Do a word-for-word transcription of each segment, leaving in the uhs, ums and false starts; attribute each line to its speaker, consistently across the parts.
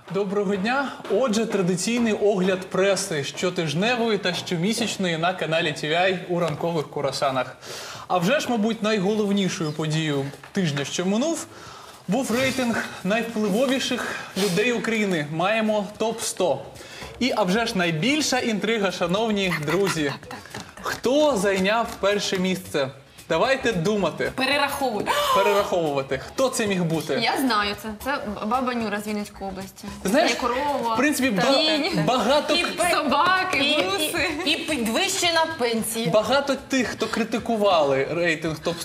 Speaker 1: Доброго дня! Отже, традиційний огляд преси щотижневої та щомісячної на каналі Ті Ві Ай у ранкових курасанах. А вже ж, мабуть, найголовнішою подією тижня, що минув, був рейтинг найвпливовіших людей України. Маємо топ сто. І, а вже ж, найбільша інтрига, шановні друзі. Хто зайняв перше місце? Давайте думати.
Speaker 2: Перераховуй.
Speaker 1: Перераховувати. Хто це міг бути?
Speaker 2: Я знаю це. Це баба Нюра з Вінницької області.
Speaker 1: Знаєш,
Speaker 2: Є корова,
Speaker 1: в принципі, ба-
Speaker 2: кінь,
Speaker 1: багато...
Speaker 2: і собаки, гуси.
Speaker 3: І, і підвищена пенсія.
Speaker 1: Багато тих, хто критикували рейтинг топ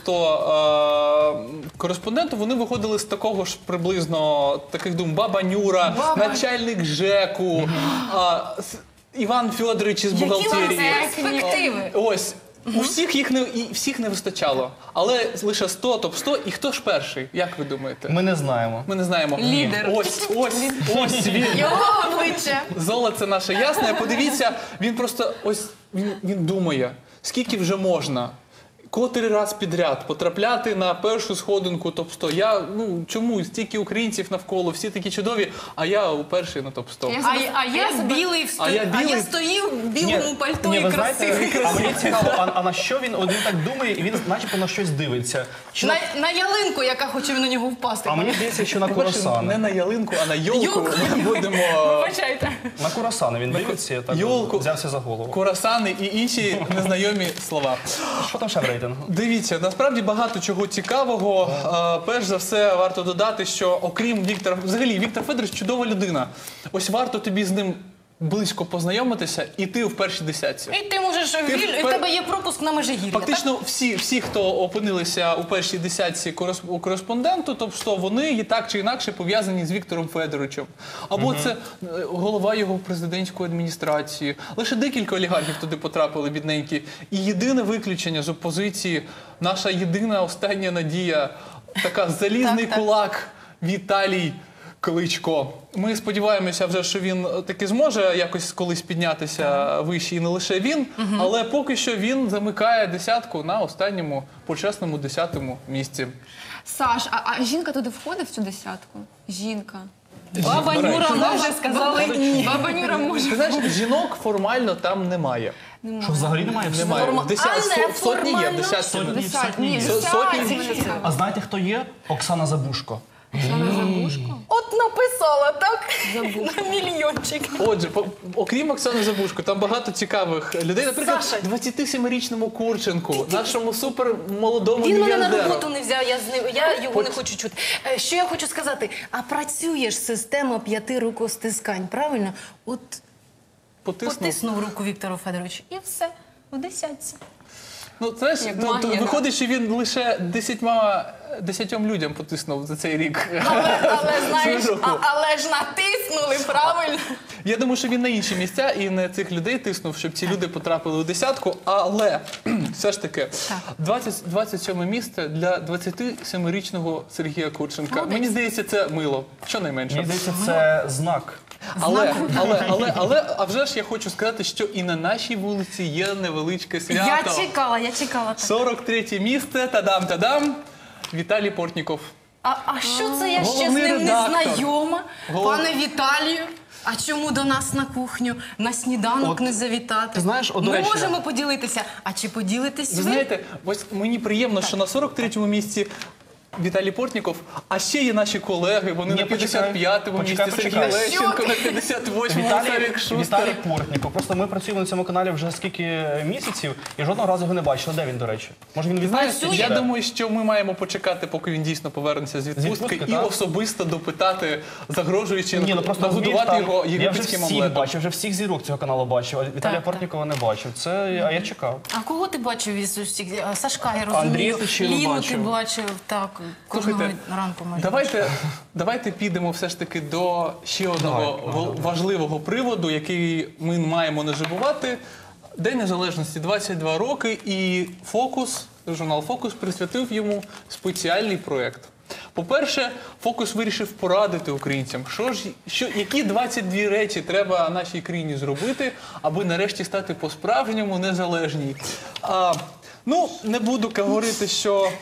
Speaker 1: сто е, кореспонденту, вони виходили з такого ж приблизно таких дум. Баба Нюра,
Speaker 3: Баба.
Speaker 1: начальник ЖЕКу, а, с- Іван Федорович із
Speaker 3: Які вам
Speaker 1: бухгалтерії.
Speaker 3: перспективи?
Speaker 1: Ось. У всіх їх не, і всіх не вистачало. Але лише сто, топ сто. І хто ж перший? Як ви думаєте?
Speaker 4: Ми не знаємо.
Speaker 1: Ми не знаємо.
Speaker 2: Лідер.
Speaker 1: Ось, ось, ось він.
Speaker 3: Його обличчя.
Speaker 1: Золоце наше ясне. Подивіться, він просто ось він, він думає, скільки вже можна. Котрий раз підряд потрапляти на першу сходинку топ сто. Я, ну, чому? Стільки українців навколо, всі такі чудові, а я у перший на топ сто.
Speaker 2: Я
Speaker 3: А, а я білий в
Speaker 1: А я
Speaker 3: сто- а
Speaker 1: білий?
Speaker 3: я стою в білому пальто
Speaker 4: ні,
Speaker 3: і
Speaker 4: ви знаєте,
Speaker 3: красивий.
Speaker 4: а мені цікаво, а, а на що він, от він так думає, і він начебто на щось дивиться. Чи на...
Speaker 3: На, на ялинку, яка хоче на нього впасти.
Speaker 4: А мені здається, що на
Speaker 1: По-перше, не
Speaker 4: курасани.
Speaker 1: на ялинку, а на йолку.
Speaker 3: Йолку.
Speaker 1: Ми будемо
Speaker 3: Вибачайте.
Speaker 4: На курасани він дивиться, я так
Speaker 1: йолку,
Speaker 4: взявся за голову.
Speaker 1: курасани і інші незнайомі слова.
Speaker 4: Що там ще в рейтингу?
Speaker 1: Дивіться, насправді багато чого цікавого. Е, Перш за все, варто додати, що окрім Віктора, взагалі, Віктор Федорович чудова людина. Ось варто тобі з ним близько познайомитися, і ти в першій десятці.
Speaker 3: І ти можеш
Speaker 1: Ти
Speaker 3: віль... і в
Speaker 1: впер-
Speaker 3: тебе є пропуск на Межигір'я.
Speaker 1: Фактично, всі, всі, хто опинилися у першій десятці корес- у кореспонденту, тобто вони є так чи інакше пов'язані з Віктором Федоровичем. Або це е, голова його президентської адміністрації. Лише декілька олігархів туди потрапили, бідненькі. І єдине виключення з опозиції, наша єдина остання надія, така залізний
Speaker 3: Так, так.
Speaker 1: кулак Віталій Кличко. Ми сподіваємося вже, що він таки зможе якось колись піднятися вище, і не лише він, але поки що він замикає десятку на останньому почесному десятому місці.
Speaker 2: Саш, а, а жінка туди входить в цю десятку? Жінка.
Speaker 3: Баба
Speaker 1: До речі,
Speaker 3: Нюра
Speaker 1: знаєш,
Speaker 3: може, сказали ні.
Speaker 2: Баба Нюра може.
Speaker 1: Ти знаєш, жінок формально там немає.
Speaker 4: Що взагалі немає?
Speaker 1: Немає. В,
Speaker 3: Форма-
Speaker 1: деся...
Speaker 3: а
Speaker 1: со-
Speaker 3: не
Speaker 1: в сотні є, в
Speaker 3: формально?
Speaker 1: десятці.
Speaker 4: Сотні.
Speaker 1: не-
Speaker 2: Десять. Ні,
Speaker 1: Со-
Speaker 2: десять.
Speaker 1: сотні.
Speaker 2: Це мене цікаво.
Speaker 4: А знаєте, хто є? Оксана Забушко.
Speaker 2: Оксана Забушко.
Speaker 3: От написала, так? На мільйончик.
Speaker 1: Отже, по- окрім Оксани Забушко, там багато цікавих людей. Наприклад,
Speaker 3: Саша.
Speaker 1: двадцятисемирічному Курченку, нашому супермолодому
Speaker 3: Він мене на
Speaker 1: мільярдеру.
Speaker 3: роботу не взяв, я, з ним, я його не хочу чути. Е, Що я хочу сказати? А працює ж система п'яти рукостискань, правильно? От
Speaker 1: Потиснув.
Speaker 3: потиснув руку Віктору Федоровичу і все, в десятці.
Speaker 1: Ну, знаєш,
Speaker 2: Як
Speaker 1: ну,
Speaker 2: магія,
Speaker 1: то
Speaker 2: да.
Speaker 1: виходить, що він лише десятьма, десятьом людям потиснув за цей рік.
Speaker 3: Але, але знаєш,
Speaker 1: Свою руку.
Speaker 3: а, але ж натиснули, правильно?
Speaker 1: Я думаю, що він на інші місця і не цих людей тиснув, щоб ці люди потрапили у десятку. Але все ж таки, двадцять, двадцять сьоме місце для двадцятисемирічного Сергія Курченка. Мені здається, це мило, щонайменше.
Speaker 4: Мені здається, це знак.
Speaker 1: Але, але, але, але, а вже ж я хочу сказати, що і на нашій вулиці є невеличке свято.
Speaker 3: Я чекала, я чекала. Так.
Speaker 1: сорок третє місце, тадам-тадам, Віталій Портніков.
Speaker 3: А, а що це я ще з
Speaker 1: Головний
Speaker 3: ним не
Speaker 1: редактор.
Speaker 3: знайома?
Speaker 1: Голов-
Speaker 3: Пане Віталію, а чому до нас на кухню, на сніданок
Speaker 4: От,
Speaker 3: не завітати?
Speaker 4: ти знаєш, от, до
Speaker 3: Ми
Speaker 4: речі,
Speaker 3: можемо поділитися. А чи поділитесь
Speaker 1: Ви
Speaker 3: ви?
Speaker 1: знаєте, ось мені приємно, що на сорок третьому місці Віталій Портніков, а ще є наші колеги, вони
Speaker 4: Ні,
Speaker 1: на п'ятдесят п'ятому
Speaker 4: почекай,
Speaker 1: місці,
Speaker 4: почекай,
Speaker 1: Сергій
Speaker 4: почекай.
Speaker 1: Лещенко на п'ятдесят восьмому,
Speaker 4: Віталій,
Speaker 1: Савік Шустер.
Speaker 4: Віталій Портніков. Просто ми працюємо на цьому каналі вже скільки місяців і жодного разу його не бачили. Де він, до речі? Може він
Speaker 1: Знаєш,
Speaker 4: відпустці?
Speaker 1: я думаю, що ми маємо почекати, поки він дійсно повернеться з відпустки,
Speaker 4: відпустки,
Speaker 1: і
Speaker 4: так.
Speaker 1: особисто допитати, загрожуючи
Speaker 4: Ні, ну просто
Speaker 1: нагодувати
Speaker 4: розумієш,
Speaker 1: його
Speaker 4: там, я вже
Speaker 1: єгипетським
Speaker 4: всіх
Speaker 1: омлетом.
Speaker 4: бачив, вже всіх зірок цього каналу бачив, а Віталія
Speaker 3: так.
Speaker 4: Портнікова не бачив. Це, а я чекав.
Speaker 3: А кого ти бачив із усіх? А, Сашка, я розумію.
Speaker 4: Андрія Тичину
Speaker 3: Ліну
Speaker 4: бачив.
Speaker 3: ти бачив, так, кожного
Speaker 1: Слухайте,
Speaker 3: ранку майже.
Speaker 1: Давайте, давайте підемо все ж таки до ще одного
Speaker 4: Давай,
Speaker 1: вал- важливого приводу, який ми маємо не забувати. День Незалежності, двадцять два роки, і «Фокус», журнал «Фокус» присвятив йому спеціальний проєкт. По-перше, «Фокус» вирішив порадити українцям, що ж, що, які двадцять дві речі треба нашій країні зробити, аби нарешті стати по-справжньому незалежній. А, ну, не буду говорити, що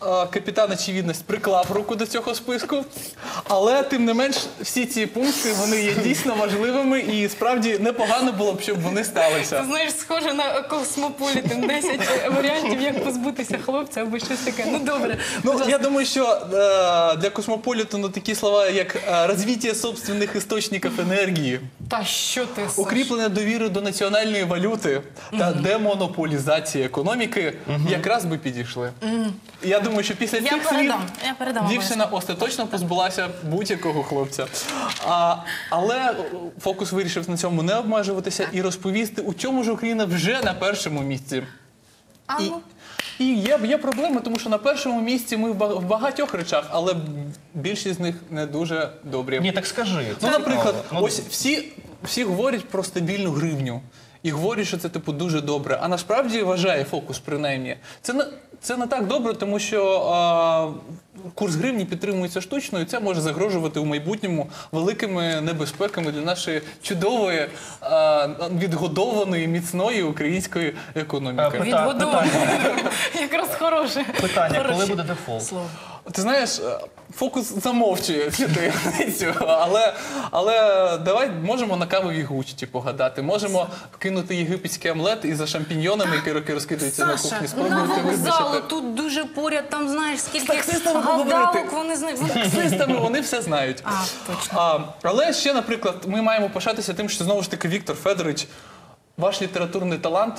Speaker 1: е, капітан очевидність приклав руку до цього списку, але тим не менш всі ці пункти вони є дійсно важливими і справді непогано було б, щоб вони сталися.
Speaker 2: Ти знаєш, схоже на Космополітен. десять варіантів, як позбутися хлопця або щось таке. Ну добре.
Speaker 1: Ну, я думаю, що е, для Космополітену такі слова, як е, розвиття собственних істочників енергії,
Speaker 2: Та що ти, Саш?
Speaker 1: укріплення довіри до національної валюти та демонополізація економіки якраз би підійшли. Я думаю, що після
Speaker 3: Я
Speaker 1: цих слів
Speaker 3: передам, я передам.
Speaker 1: дівчина остаточно позбулася будь-якого хлопця. А, але фокус вирішив на цьому не обмежуватися і розповісти, у чому ж Україна вже на першому місці.
Speaker 2: А
Speaker 1: І,
Speaker 2: ну?
Speaker 1: і є, є проблеми, тому що на першому місці ми в ба- в багатьох речах, але більшість з них не дуже добрі.
Speaker 4: Ні, так скажи.
Speaker 1: Ну, наприклад,
Speaker 4: Ну,
Speaker 1: ось всі, всі говорять про стабільну гривню. І говорять, що це типу дуже добре. А насправді вважає фокус, принаймні. Це не, це не так добре, тому що а, курс гривні підтримується штучно, і це може загрожувати у майбутньому великими небезпеками для нашої чудової, а, відгодованої, міцної української економіки.
Speaker 4: Е, пита-
Speaker 2: Відгодовано.
Speaker 4: питання,
Speaker 2: Якраз хороше.
Speaker 4: питання, коли
Speaker 2: Хороше
Speaker 4: буде дефолт?
Speaker 2: слово.
Speaker 1: Ти знаєш, е, фокус замовчує цю таємницю, але, але давай можемо на кавовій гучці погадати, можемо кинути єгипетський омлет і за шампіньйонами, які роки розкидаються на
Speaker 3: Саша,
Speaker 1: кухні,
Speaker 3: на
Speaker 1: спробуйте
Speaker 3: вокзалу,
Speaker 1: визначити.
Speaker 3: тут дуже поряд, там знаєш, скільки
Speaker 1: таксистами
Speaker 3: гадалок
Speaker 1: поговорити.
Speaker 3: вони знають.
Speaker 1: З таксистами вони все знають.
Speaker 3: А, точно.
Speaker 1: А, але ще, наприклад, ми маємо пишатися тим, що знову ж таки Віктор Федорович, ваш літературний талант,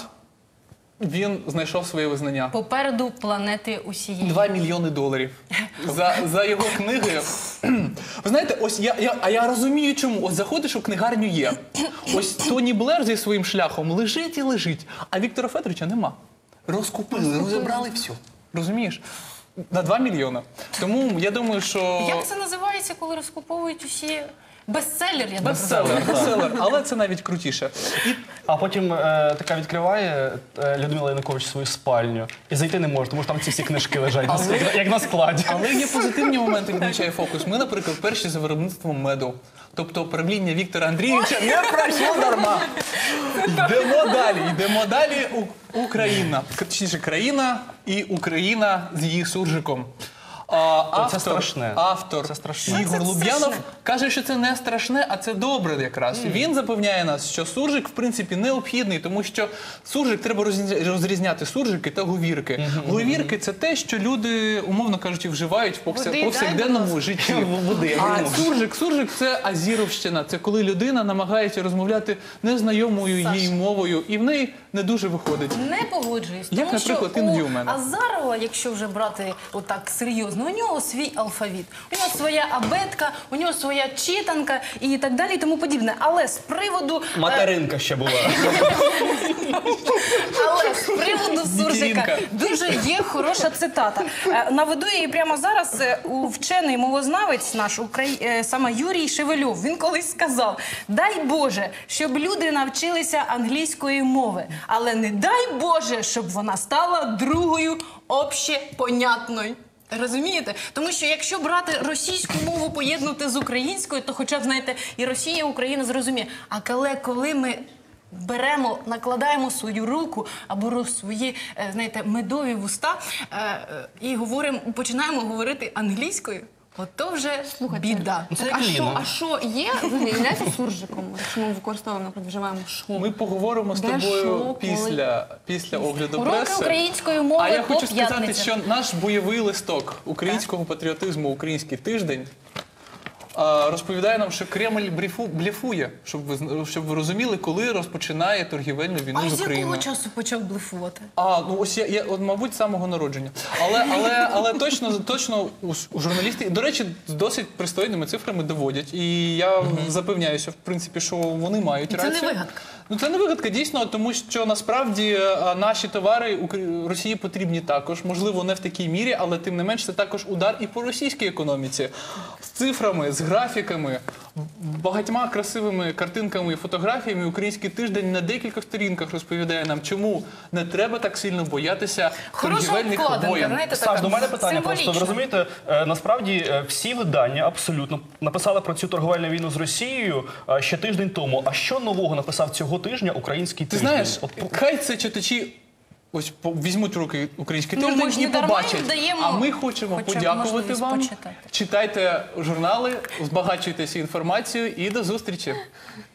Speaker 1: він знайшов своє визнання.
Speaker 3: Попереду планети усієї.
Speaker 1: Два мільйони доларів за, за його книги. Ви знаєте, ось я, я, а я розумію, чому. Ось заходиш у книгарню є. Ось Тоні Блер зі своїм шляхом лежить і лежить, а Віктора Федоровича нема. Розкупили, розібрали все. Розумієш? На два мільйона. Тому я думаю, що...
Speaker 3: Як це називається, коли розкуповують усі бестселер? Я
Speaker 1: Бестселер, бестселер, але це навіть крутіше. І
Speaker 4: А потім е, така відкриває е, Людмила Янукович свою спальню і зайти не може, тому що там ці всі книжки лежать, на ск- як на складі.
Speaker 1: Але є позитивні моменти, відмічає фокус. Ми, наприклад, перші за виробництвом меду. Тобто правління Віктора Андрійовича не пройшло дарма. Йдемо далі, йдемо далі. У- Україна. Точніше, країна і Україна з її суржиком. А, автор,
Speaker 4: страшне.
Speaker 1: автор
Speaker 4: Це страшне.
Speaker 1: Ігор
Speaker 3: Це
Speaker 1: Луб'янов
Speaker 3: страшне.
Speaker 1: каже, що це не страшне, а це добре якраз. Він запевняє нас, що суржик, в принципі, необхідний, тому що суржик треба розрізня- розрізняти суржики та говірки. Говірки – це те, що люди, умовно кажучи, вживають в повся-
Speaker 3: Води,
Speaker 1: повсякденному
Speaker 3: дай,
Speaker 1: житті.
Speaker 4: Води,
Speaker 1: А суржик, суржик – це азіровщина. Це коли людина намагається розмовляти незнайомою їй мовою, і в неї не дуже виходить.
Speaker 3: Не погоджуюсь.
Speaker 1: Як,
Speaker 3: тому
Speaker 1: наприклад,
Speaker 3: що
Speaker 1: іноді
Speaker 3: у
Speaker 1: у мене.
Speaker 3: Азарова, якщо вже брати отак серйозно, у нього свій алфавіт. У нього своя абетка, у нього своя читанка і так далі і тому подібне. Але з приводу... е,
Speaker 4: Материнка ще була.
Speaker 3: Але з приводу суржика
Speaker 1: Материнка.
Speaker 3: дуже є хороша цитата. Е, Наведу її прямо зараз. Е, у Вчений мовознавець наш, украї... е, саме Юрій Шевельов, він колись сказав: дай Боже, щоб люди навчилися англійської мови, але не дай Боже, щоб вона стала другою общепонятною. Розумієте? Тому що якщо брати російську мову, поєднувати з українською, то хоча б, знаєте, і Росія, і Україна зрозуміє. А коли, коли ми беремо, накладаємо свою руку або роз- свої, е, знаєте, медові вуста е, е, і говоримо, починаємо говорити англійською, от то вже біда.
Speaker 2: Так, а що, а що є взагалі являється суржиком? Якщо ми використовуємо, наприклад, вживаємо що?
Speaker 1: Ми поговоримо з
Speaker 2: Де,
Speaker 1: тобою
Speaker 2: що, коли?
Speaker 1: після, після огляду
Speaker 3: Уроки
Speaker 1: преси.
Speaker 3: української мови
Speaker 1: А я
Speaker 3: по
Speaker 1: хочу сказати,
Speaker 3: п'ятницям.
Speaker 1: що наш бойовий листок українського патріотизму «Український тиждень» а, розповідає нам, що Кремль бріфу- блефує, щоб ви, зн- щоб ви розуміли, коли розпочинає торгівельну війну
Speaker 3: А
Speaker 1: з
Speaker 3: з якого
Speaker 1: Україною.
Speaker 3: часу почав блефувати?
Speaker 1: А, ну ось я, я от, мабуть, з самого народження. Але, але, але точно, точно у, с- у журналістів, до речі, з досить пристойними цифрами доводять. І я запевняюся, в принципі, що вони мають
Speaker 3: І це не
Speaker 1: рацію.
Speaker 3: вигадка.
Speaker 1: Ну це не вигадка, дійсно, тому що насправді а, наші товари Укр- Росії потрібні також. Можливо, не в такій мірі, але тим не менш це також удар і по російській економіці. З цифрами, з графіками, багатьма красивими картинками і фотографіями «Український тиждень» на декількох сторінках розповідає нам, чому не треба так сильно боятися
Speaker 3: Хороша
Speaker 1: торгівельних
Speaker 3: обкладинка,
Speaker 1: воєн.
Speaker 3: знаєте,
Speaker 4: Саш,
Speaker 3: така
Speaker 4: до мене питання просто. Ви
Speaker 3: символічна.
Speaker 4: розумієте, е, насправді е, всі видання абсолютно написали про цю торговельну війну з Росією е, ще тиждень тому. А що нового написав цього тижня український
Speaker 1: Ти
Speaker 4: тиждень?
Speaker 1: знаєш,
Speaker 4: От,
Speaker 1: хай це читачі ось по- візьмуть в руки український
Speaker 3: Ну, ми
Speaker 1: тиждень
Speaker 3: ж
Speaker 1: і
Speaker 3: не дарма їм
Speaker 1: побачать.
Speaker 3: даємо
Speaker 1: А ми хочемо
Speaker 3: хоча б
Speaker 1: подякувати
Speaker 3: можливість
Speaker 1: вам.
Speaker 3: почитати.
Speaker 1: Читайте журнали, збагачуйтеся інформацією і до зустрічі.